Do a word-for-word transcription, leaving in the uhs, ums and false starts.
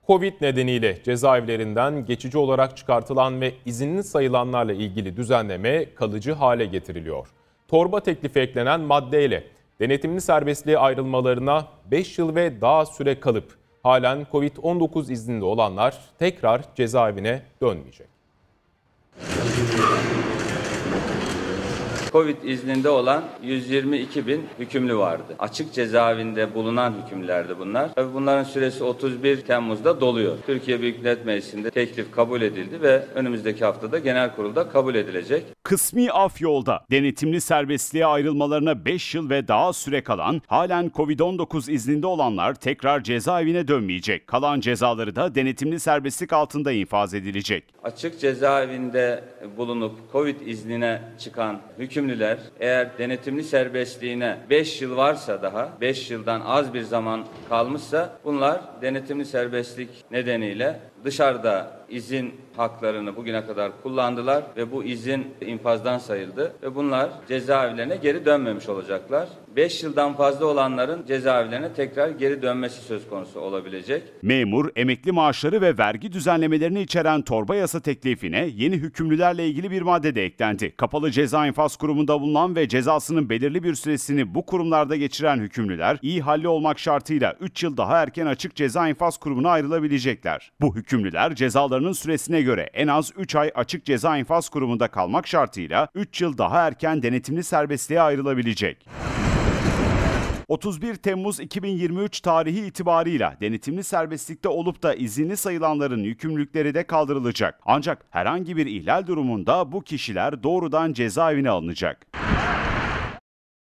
Covid nedeniyle cezaevlerinden geçici olarak çıkartılan ve izinli sayılanlarla ilgili düzenleme kalıcı hale getiriliyor. Torba teklifi eklenen maddeyle denetimli serbestliğe ayrılmalarına beş yıl ve daha süre kalıp halen Covid on dokuz izninde olanlar tekrar cezaevine dönmeyecek. Covid izninde olan yüz yirmi iki bin hükümlü vardı. Açık cezaevinde bulunan hükümlülerdi bunlar. Tabii bunların süresi otuz bir Temmuz'da doluyor. Türkiye Büyük Millet Meclisi'nde teklif kabul edildi ve önümüzdeki haftada genel kurulda kabul edilecek. Kısmi af yolda. Denetimli serbestliğe ayrılmalarına beş yıl ve daha süre kalan, halen Covid on dokuz izninde olanlar tekrar cezaevine dönmeyecek. Kalan cezaları da denetimli serbestlik altında infaz edilecek. Açık cezaevinde bulunup Covid iznine çıkan hükümlüler eğer denetimli serbestliğine beş yıl varsa daha beş yıldan az bir zaman kalmışsa bunlar denetimli serbestlik nedeniyle dışarıda izin haklarını bugüne kadar kullandılar ve bu izin infazdan sayıldı ve bunlar cezaevlerine geri dönmemiş olacaklar. beş yıldan fazla olanların cezaevlerine tekrar geri dönmesi söz konusu olabilecek. Memur, emekli maaşları ve vergi düzenlemelerini içeren torba yasa teklifine yeni hükümlülerle ilgili bir madde de eklendi. Kapalı Ceza İnfaz Kurumu'nda bulunan ve cezasının belirli bir süresini bu kurumlarda geçiren hükümlüler, iyi halli olmak şartıyla üç yıl daha erken Açık Ceza İnfaz Kurumu'na ayrılabilecekler. Bu hükümlüler cezalarının süresine göre en az üç ay Açık Ceza İnfaz Kurumu'nda kalmak şartıyla üç yıl daha erken denetimli serbestliğe ayrılabilecek. otuz bir Temmuz iki bin yirmi üç tarihi itibarıyla denetimli serbestlikte olup da izinli sayılanların yükümlülükleri de kaldırılacak. Ancak herhangi bir ihlal durumunda bu kişiler doğrudan cezaevine alınacak.